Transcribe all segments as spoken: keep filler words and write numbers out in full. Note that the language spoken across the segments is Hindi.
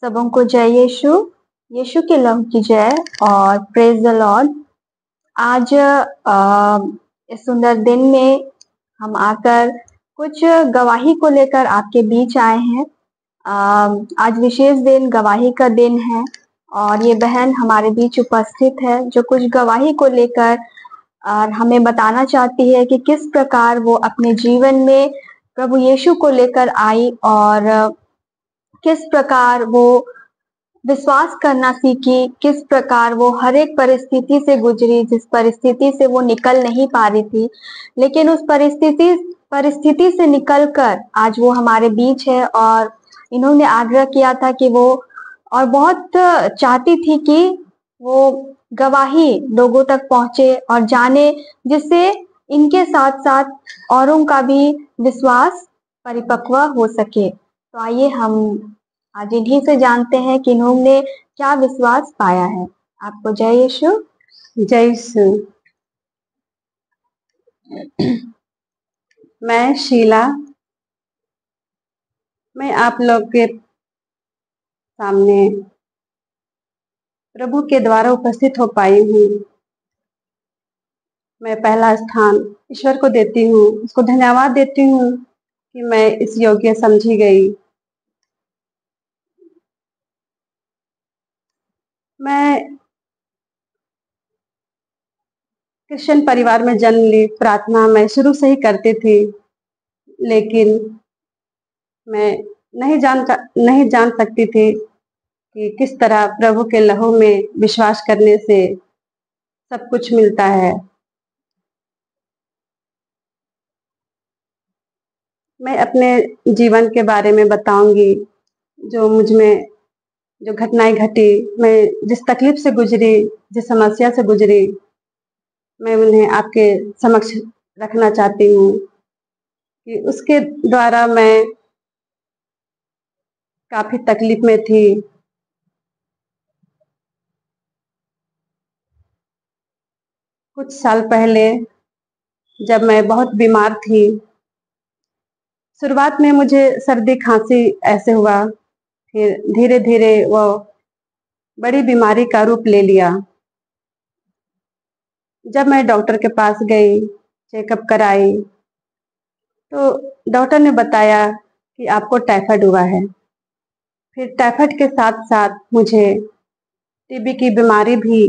सबों को जय यीशु, यीशु के लहू की जय और प्रेज द लॉर्ड। आज आ, इस सुंदर दिन में हम आकर कुछ गवाही को लेकर आपके बीच आए हैं। आ, आज विशेष दिन गवाही का दिन है और ये बहन हमारे बीच उपस्थित है जो कुछ गवाही को लेकर और हमें बताना चाहती है कि किस प्रकार वो अपने जीवन में प्रभु यीशु को लेकर आई और किस प्रकार वो विश्वास करना सीखी, किस प्रकार वो हर एक परिस्थिति से गुजरी जिस परिस्थिति से वो निकल नहीं पा रही थी, लेकिन उस परिस्थिति परिस्थिति से निकलकर आज वो हमारे बीच है। और इन्होंने आग्रह किया था कि वो और बहुत चाहती थी कि वो गवाही लोगों तक पहुंचे और जाने, जिससे इनके साथ साथ औरों का भी विश्वास परिपक्व हो सके। तो आइए हम आज इन्हीं से जानते हैं कि इन्होंने क्या विश्वास पाया है। आपको जय यीशु। जय यीशु। मैं शीला, मैं आप लोग के सामने प्रभु के द्वारा उपस्थित हो पाई हूँ। मैं पहला स्थान ईश्वर को देती हूँ, उसको धन्यवाद देती हूँ कि मैं इस योग्य समझी गई। मैं क्रिश्चियन परिवार में जन्म ली। प्रार्थना मैं शुरू से ही करती थी, लेकिन मैं नहीं जान नहीं जान सकती थी कि किस तरह प्रभु के लहू में विश्वास करने से सब कुछ मिलता है। मैं अपने जीवन के बारे में बताऊंगी, जो मुझ में जो घटनाएं घटी, मैं जिस तकलीफ से गुजरी, जिस समस्या से गुजरी, मैं उन्हें आपके समक्ष रखना चाहती हूँ कि उसके द्वारा मैं काफी तकलीफ में थी। कुछ साल पहले जब मैं बहुत बीमार थी, शुरुआत में मुझे सर्दी खांसी ऐसे हुआ, फिर धीरे धीरे वो बड़ी बीमारी का रूप ले लिया। जब मैं डॉक्टर के पास गई, चेकअप कराई, तो डॉक्टर ने बताया कि आपको टाइफाइड हुआ है। फिर टाइफाइड के साथ साथ मुझे टीबी की बीमारी भी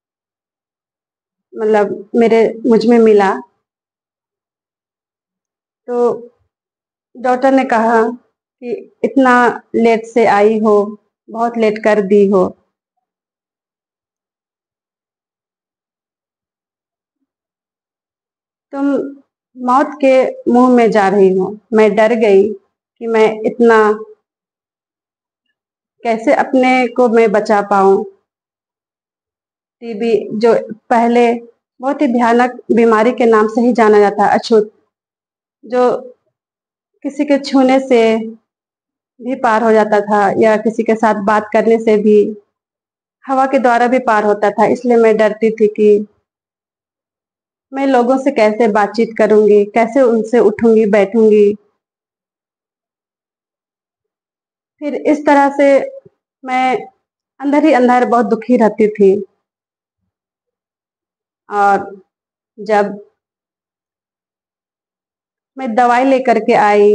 मतलब मेरे मुझ में मिला। तो डॉक्टर ने कहा कि इतना लेट से आई हो, बहुत लेट कर दी हो। तुम मौत के मुंह में जा रही हो। मैं डर गई कि मैं इतना कैसे अपने को मैं बचा पाऊं। टीबी जो पहले बहुत ही भयानक बीमारी के नाम से ही जाना जाता है, अछूत, जो किसी के छूने से भी पार हो जाता था या किसी के साथ बात करने से भी हवा के द्वारा भी पार होता था। इसलिए मैं डरती थी कि मैं लोगों से कैसे बातचीत करूंगी, कैसे उनसे उठूंगी बैठूंगी। फिर इस तरह से मैं अंदर ही अंदर बहुत दुखी रहती थी। और जब मैं दवाई लेकर के आई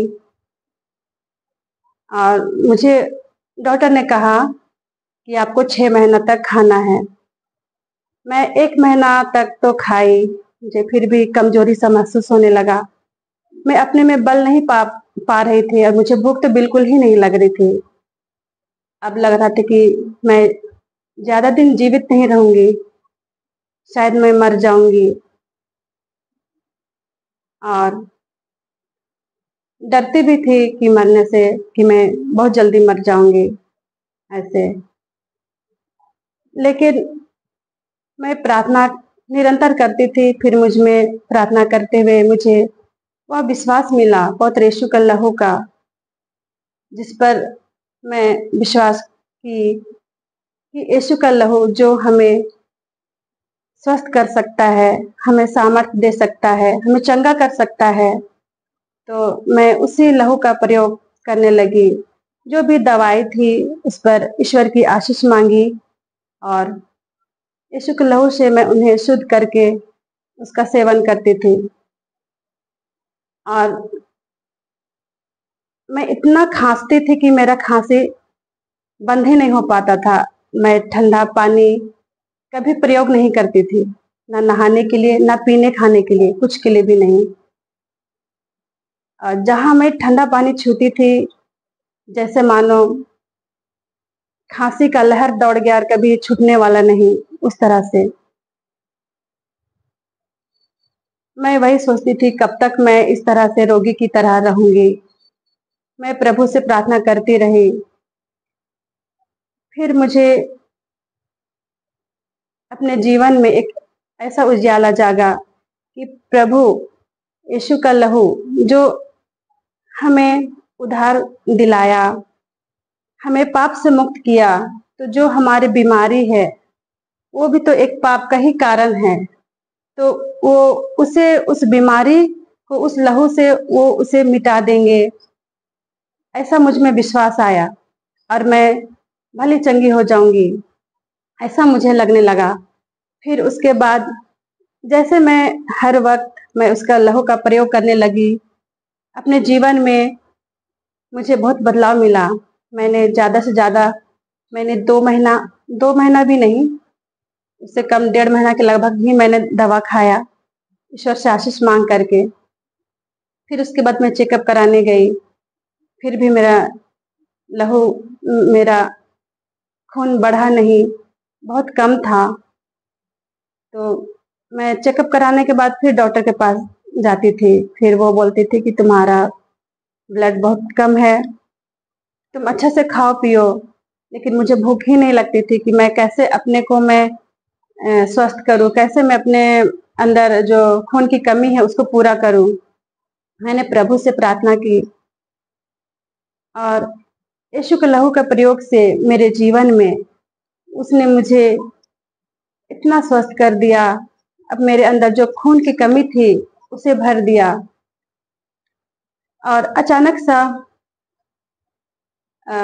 और मुझे डॉक्टर ने कहा कि आपको छह महीना तक खाना है। मैं एक महीना तक तो खाई, मुझे फिर भी कमजोरी सा महसूस होने लगा। मैं अपने में बल नहीं पा पा रही थी और मुझे भूख तो बिल्कुल ही नहीं लग रही थी। अब लग रहा था कि मैं ज्यादा दिन जीवित नहीं रहूंगी, शायद मैं मर जाऊंगी। और डरती भी थी कि मरने से, कि मैं बहुत जल्दी मर जाऊंगी ऐसे। लेकिन मैं प्रार्थना निरंतर करती थी। फिर मुझ में प्रार्थना करते हुए मुझे वह विश्वास मिला बहुत यीशु का लहू का, जिस पर मैं विश्वास की कि यीशु का लहू जो हमें स्वस्थ कर सकता है, हमें सामर्थ्य दे सकता है, हमें चंगा कर सकता है। तो मैं उसी लहू का प्रयोग करने लगी। जो भी दवाई थी उस पर ईश्वर की आशीष मांगी और यीशु के लहू से मैं उन्हें शुद्ध करके उसका सेवन करती थी। और मैं इतना खांसती थी कि मेरा खांसी बंद ही नहीं हो पाता था। मैं ठंडा पानी कभी प्रयोग नहीं करती थी, ना नहाने के लिए, ना पीने खाने के लिए, कुछ के लिए भी नहीं। और जहां मैं ठंडा पानी छूती थी, जैसे मानो खांसी का लहर दौड़ गया और कभी छूटने वाला नहीं, उस तरह से। मैं वही सोचती थी, कब तक मैं इस तरह से रोगी की तरह रहूंगी। मैं प्रभु से प्रार्थना करती रही। फिर मुझे अपने जीवन में एक ऐसा उजाला जागा कि प्रभु यीशु का लहू जो हमें उद्धार दिलाया, हमें पाप से मुक्त किया, तो जो हमारी बीमारी है वो भी तो एक पाप का ही कारण है। तो वो उसे, उस बीमारी को उस लहू से वो उसे मिटा देंगे, ऐसा मुझ में विश्वास आया और मैं भली चंगी हो जाऊंगी, ऐसा मुझे लगने लगा। फिर उसके बाद जैसे मैं हर वक्त मैं उसका लहू का प्रयोग करने लगी, अपने जीवन में मुझे बहुत बदलाव मिला। मैंने ज़्यादा से ज़्यादा मैंने दो महीना दो महीना भी नहीं, उससे कम, डेढ़ महीना के लगभग ही मैंने दवा खाया, ईश्वर से आशीष मांग करके। फिर उसके बाद मैं चेकअप कराने गई, फिर भी मेरा लहू, मेरा खून बढ़ा नहीं, बहुत कम था। तो मैं चेकअप कराने के बाद फिर डॉक्टर के पास जाती थी। फिर वो बोलती थी कि तुम्हारा ब्लड बहुत कम है, तुम अच्छा से खाओ पियो। लेकिन मुझे भूख ही नहीं लगती थी कि मैं कैसे अपने को मैं अ, स्वस्थ करूं, कैसे मैं अपने अंदर जो खून की कमी है उसको पूरा करूं। मैंने प्रभु से प्रार्थना की और यीशु के लहू का प्रयोग से मेरे जीवन में उसने मुझे इतना स्वस्थ कर दिया। अब मेरे अंदर जो खून की कमी थी उसे भर दिया और अचानक सा अ,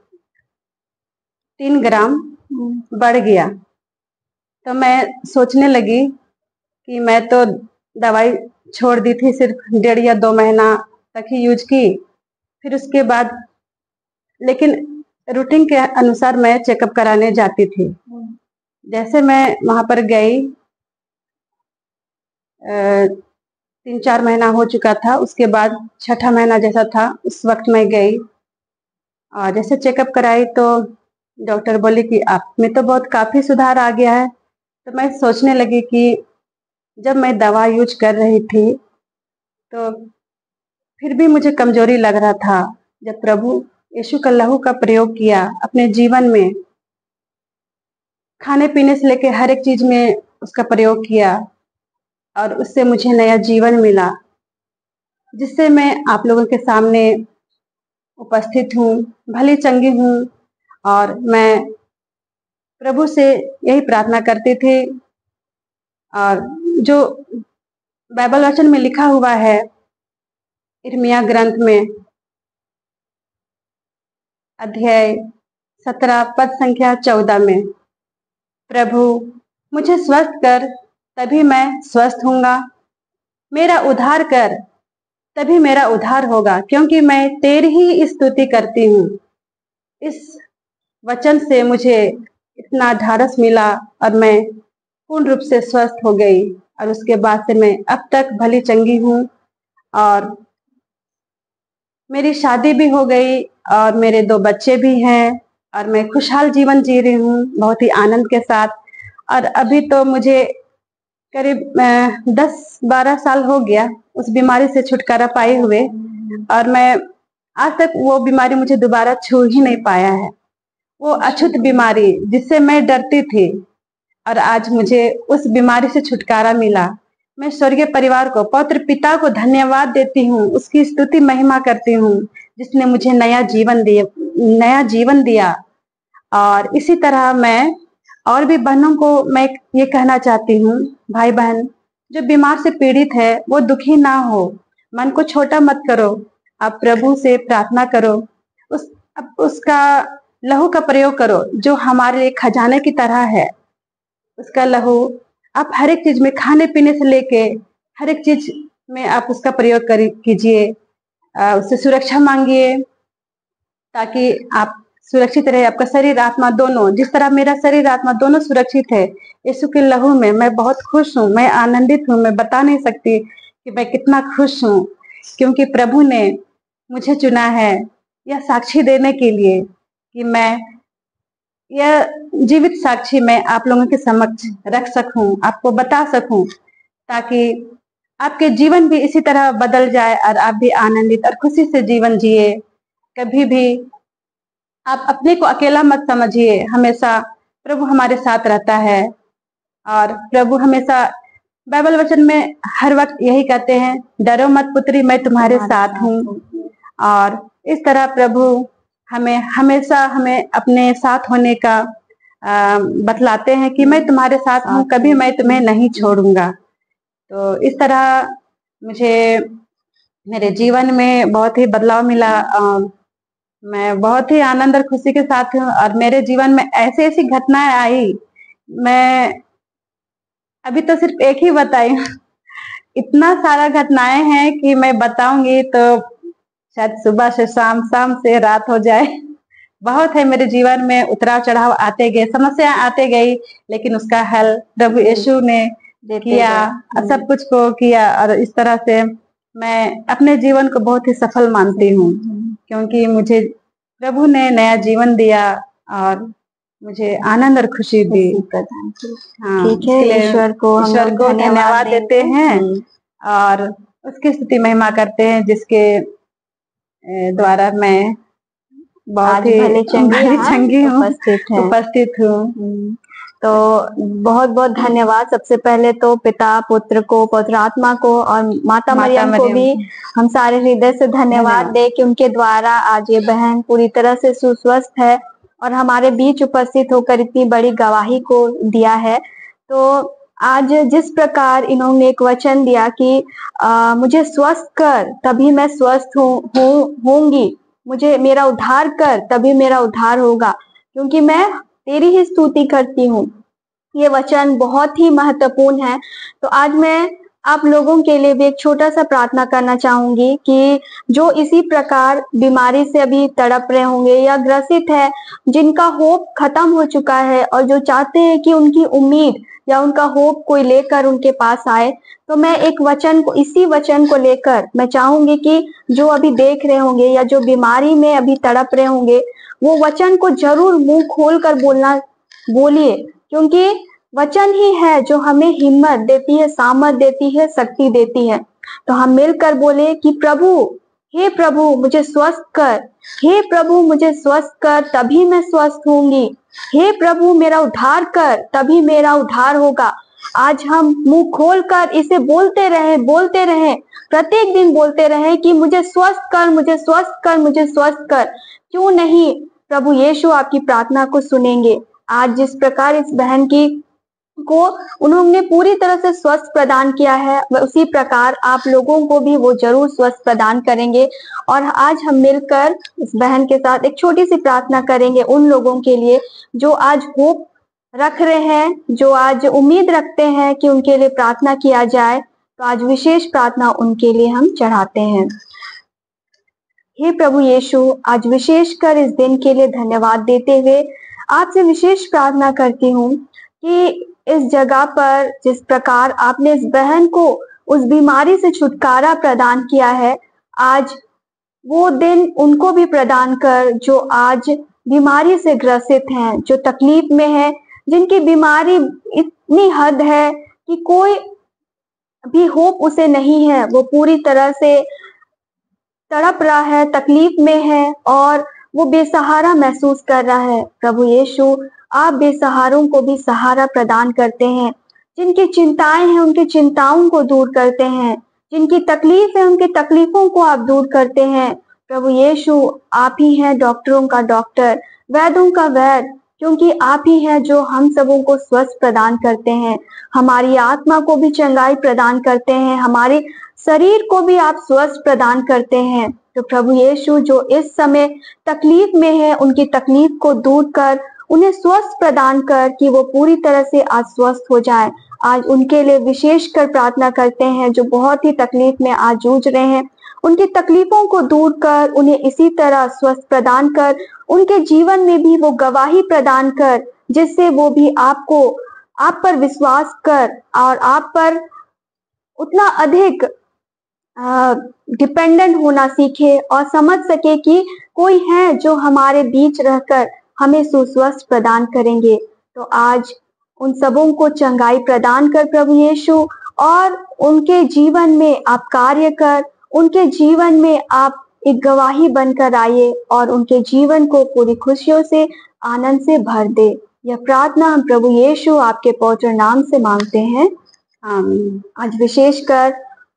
तीन ग्राम बढ़ गया। तो मैं सोचने लगी कि मैं तो दवाई छोड़ दी थी, सिर्फ डेढ़ या दो महीना तक ही यूज की। फिर उसके बाद लेकिन रूटीन के अनुसार मैं चेकअप कराने जाती थी। जैसे मैं वहां पर गई, तीन चार महीना हो चुका था, उसके बाद छठा महीना जैसा था उस वक्त मैं गई और जैसे चेकअप कराई तो डॉक्टर बोली कि आप में तो बहुत काफ़ी सुधार आ गया है। तो मैं सोचने लगी कि जब मैं दवा यूज कर रही थी तो फिर भी मुझे कमजोरी लग रहा था। जब प्रभु यीशु का लहू का प्रयोग किया अपने जीवन में, खाने पीने से लेकर हर एक चीज में उसका प्रयोग किया और उससे मुझे नया जीवन मिला, जिससे मैं आप लोगों के सामने उपस्थित हूँ, भली चंगी हूँ। और मैं प्रभु से यही प्रार्थना करती थी और जो बाइबल वचन में लिखा हुआ है, यिर्मयाह ग्रंथ में अध्याय सत्रह पद संख्या चौदह में, प्रभु मुझे स्वस्थ कर तभी मैं स्वस्थ होऊंगा, मेरा उद्धार कर तभी मेरा उद्धार होगा, क्योंकि मैं तेरी ही स्तुति करती हूँ। इस वचन से मुझे इतना ढाढ़स मिला और मैं पूर्ण रूप से स्वस्थ हो गई और उसके बाद से मैं अब तक भली चंगी हूँ और मेरी शादी भी हो गई और मेरे दो बच्चे भी हैं और मैं खुशहाल जीवन जी रही हूँ बहुत ही आनंद के साथ। और अभी तो मुझे करीब दस बारह साल हो गया उस बीमारी से छुटकारा पाए हुए, और मैं आज तक वो बीमारी मुझे दोबारा छू ही नहीं पाया है। वो अछूत बीमारी जिससे मैं डरती थी और आज मुझे उस बीमारी से छुटकारा मिला। मैं स्वर्गीय परिवार को, पवित्र पिता को धन्यवाद देती हूँ, उसकी स्तुति महिमा करती हूँ जिसने मुझे नया जीवन दिया नया जीवन दिया। और इसी तरह मैं और भी बहनों को मैं ये कहना चाहती हूँ, भाई बहन जो बीमार से पीड़ित है वो दुखी ना हो, मन को छोटा मत करो, आप प्रभु से प्रार्थना करो, उस अब उसका लहू का प्रयोग करो जो हमारे लिए खजाने की तरह है। उसका लहू आप हर एक चीज में, खाने पीने से लेके हर एक चीज में आप उसका प्रयोग कीजिए। उससे सुरक्षा मांगिए ताकि आप सुरक्षित रहे, आपका शरीर आत्मा दोनों। जिस तरह मेरा शरीर आत्मा दोनों सुरक्षित है यीशु के लहू में, मैं बहुत खुश हूँ, मैं आनंदित हूँ। मैं बता नहीं सकती कि मैं कितना खुश हूँ, क्योंकि प्रभु ने मुझे चुना है यह साक्षी देने के लिए कि मैं यह जीवित साक्षी मैं आप लोगों के समक्ष रख सकूं, आपको बता सकूं, ताकि आपके जीवन भी इसी तरह बदल जाए और आप भी आनंदित और खुशी से जीवन जिए। कभी भी आप अपने को अकेला मत समझिए, हमेशा प्रभु हमारे साथ रहता है। और प्रभु हमेशा बाइबल वचन में हर वक्त यही कहते हैं, डरो मत पुत्री, मैं तुम्हारे साथ हूँ। और इस तरह प्रभु हमें हमेशा हमें अपने साथ होने का आ, बतलाते हैं कि मैं तुम्हारे साथ हूँ, कभी मैं तुम्हें नहीं छोड़ूंगा। तो इस तरह मुझे मेरे जीवन में बहुत ही बदलाव मिला। आ, मैं बहुत ही आनंद और खुशी के साथ हूँ। और मेरे जीवन में ऐसी ऐसी घटनाएं आई, मैं अभी तो सिर्फ एक ही बताई इतना सारा घटनाएं हैं कि मैं बताऊंगी तो शायद सुबह से शाम, शाम से रात हो जाए। बहुत है मेरे जीवन में, उतराव चढ़ाव आते गए, समस्या आते गई, लेकिन उसका हल प्रभु यीशु ने किया, सब कुछ को किया। और इस तरह से मैं अपने जीवन को बहुत ही सफल मानती हूँ, क्योंकि मुझे प्रभु ने नया जीवन दिया और मुझे आनंद और खुशी दी। हाँ, ठीक है, ईश्वर को हम ईश्वर को धन्यवाद देते हैं और उसकी स्तुति महिमा करते हैं, जिसके द्वारा मैं बहुत ही भले चंगी हूँ, उपस्थित हूँ उपस्थित हूँ तो बहुत बहुत धन्यवाद। सबसे पहले तो पिता, पुत्र को, पवित्र आत्मा को और माता, माता मरियम को भी हम सारे हृदय से धन्यवाद दे कि उनके द्वारा आज ये बहन पूरी तरह से सुस्वस्थ है और हमारे बीच उपस्थित होकर इतनी बड़ी गवाही को दिया है। तो आज जिस प्रकार इन्होंने एक वचन दिया कि आ, मुझे स्वस्थ कर तभी मैं स्वस्थ हूँ होंगी, मुझे मेरा उद्धार कर तभी मेरा उद्धार होगा, क्योंकि मैं तेरी ही स्तुति करती हूँ। ये वचन बहुत ही महत्वपूर्ण है। तो आज मैं आप लोगों के लिए भी एक छोटा सा प्रार्थना करना चाहूंगी कि जो इसी प्रकार बीमारी से अभी तड़प रहे होंगे या ग्रसित है, जिनका होप खत्म हो चुका है और जो चाहते हैं कि उनकी उम्मीद या उनका होप कोई लेकर उनके पास आए, तो मैं एक वचन को, इसी वचन को लेकर मैं चाहूंगी कि जो अभी देख रहे होंगे या जो बीमारी में अभी तड़प रहे होंगे, वो वचन को जरूर मुंह खोल कर बोलना बोलिए, क्योंकि वचन ही है जो हमें हिम्मत देती है, सामर्थ देती है, शक्ति देती है। तो हम मिलकर बोले कि प्रभु, हे प्रभु मुझे स्वस्थ कर, हे प्रभु मुझे स्वस्थ कर तभी मैं स्वस्थ होंगी, हे प्रभु मेरा उद्धार कर तभी मेरा उद्धार होगा। आज हम मुंह खोलकर इसे बोलते रहे बोलते रहे प्रत्येक दिन बोलते रहे कि मुझे स्वस्थ कर, मुझे स्वस्थ कर, मुझे स्वस्थ कर। क्यों नहीं प्रभु यीशु आपकी प्रार्थना को सुनेंगे। आज जिस प्रकार इस बहन की को उन्होंने पूरी तरह से स्वस्थ प्रदान किया है, उसी प्रकार आप लोगों को भी वो जरूर स्वस्थ प्रदान करेंगे। और आज हम मिलकर इस बहन के साथ एक छोटी सी प्रार्थना करेंगे उन लोगों के लिए जो आज होप रख रहे हैं, जो आज उम्मीद रखते हैं कि उनके लिए प्रार्थना किया जाए। तो आज विशेष प्रार्थना उनके लिए हम चढ़ाते हैं। हे प्रभु यीशु, आज विशेष कर इस दिन के लिए धन्यवाद देते हुए आपसे विशेष प्रार्थना करती हूँ कि इस जगह पर जिस प्रकार आपने इस बहन को उस बीमारी से छुटकारा प्रदान किया है, आज वो दिन उनको भी प्रदान कर जो आज बीमारी से ग्रसित हैं, जो तकलीफ में है, जिनकी बीमारी इतनी हद है कि कोई भी होप उसे नहीं है, वो पूरी तरह से तड़प रहा है, तकलीफ में है और वो बेसहारा महसूस कर रहा है। प्रभु यीशु, आप बेसहारों को भी सहारा प्रदान करते हैं, जिनकी चिंताएं हैं उनकी चिंताओं को दूर करते हैं, जिनकी तकलीफ है उनकी तकलीफों को आप दूर करते हैं। प्रभु यीशु, आप ही हैं डॉक्टरों का डॉक्टर, वैद्यों का वैद्य, क्योंकि आप ही हैं जो हम सबों को स्वस्थ प्रदान करते हैं, हमारी आत्मा को भी चंगाई प्रदान करते हैं, हमारे शरीर को भी आप स्वस्थ प्रदान करते हैं। तो प्रभु यीशु जो इस समय तकलीफ में है, उनकी तकलीफ को दूर कर, उन्हें स्वस्थ प्रदान कर कि वो पूरी तरह से आज स्वस्थ हो जाए। आज उनके लिए विशेष कर प्रार्थना करते हैं जो बहुत ही तकलीफ में आज जूझ रहे हैं। उनकी तकलीफों को दूर कर, उन्हें इसी तरह स्वस्थ प्रदान कर, उनके जीवन में भी वो गवाही प्रदान कर, जिससे वो भी आपको, आप पर विश्वास कर और आप पर उतना अधिक डिपेंडेंट होना सीखे और समझ सके कि कोई है जो हमारे बीच रहकर हमें सुस्वस्थ प्रदान करेंगे। तो आज उन सबों को चंगाई प्रदान कर प्रभु यीशु, और उनके जीवन में आप कार्य कर, उनके जीवन में आप एक गवाही बनकर आइए और उनके जीवन को पूरी खुशियों से, आनंद से भर दे। यह प्रार्थना हम प्रभु यीशु आपके पवित्र नाम से मांगते हैं, आमीन। आज विशेषकर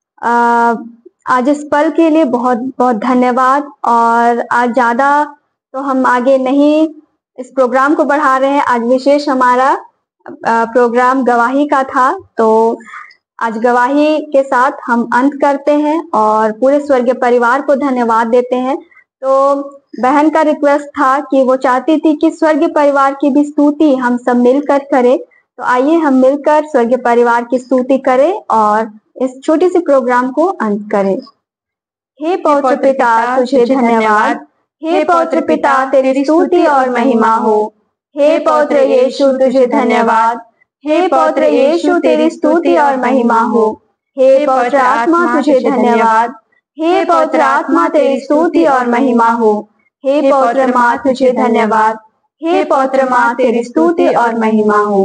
आज इस पल के लिए बहुत बहुत धन्यवाद। और आज ज्यादा तो हम आगे नहीं इस प्रोग्राम को बढ़ा रहे हैं। आज विशेष हमारा प्रोग्राम गवाही का था, तो आज गवाही के साथ हम अंत करते हैं और पूरे स्वर्गीय परिवार को धन्यवाद देते हैं। तो बहन का रिक्वेस्ट था कि वो चाहती थी कि स्वर्गीय परिवार की भी स्तुति हम सब मिलकर करें। तो आइए हम मिलकर स्वर्गीय परिवार की स्तुति करें और इस छोटी सी प्रोग्राम को अंत करें। हे पवित्र पिता तुझे धन्यवाद, हे पवित्र पिता तेरी स्तुति और महिमा हो। हे पवित्र यीशु तुझे धन्यवाद, हे पवित्र यीशु तेरी स्तुति और महिमा हो। हे पवित्र आत्मा तुझे धन्यवाद, हे पवित्र आत्मा तेरी स्तुति और महिमा हो। हे पवित्र माँ तुझे धन्यवाद, हे पवित्र माँ तेरी स्तुति और महिमा हो।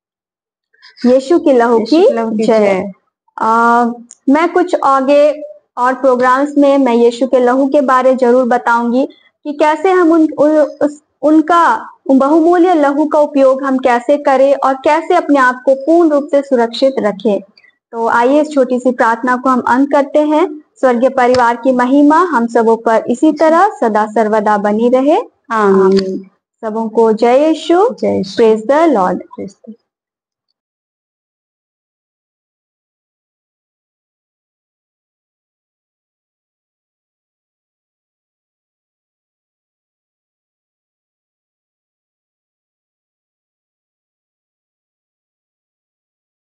यीशु की लहू की जय। आ, मैं कुछ आगे और प्रोग्राम्स में मैं यीशु के लहू के बारे जरूर बताऊंगी कि कैसे हम उन, उन उस, उनका बहुमूल्य लहू का उपयोग हम कैसे करें और कैसे अपने आप को पूर्ण रूप से सुरक्षित रखें। तो आइए इस छोटी सी प्रार्थना को हम अंत करते हैं। स्वर्गीय परिवार की महिमा हम सबों पर इसी तरह सदा सर्वदा बनी रहे, आमीन। सबों को जय यीशु, जय, प्रेज द लॉर्ड।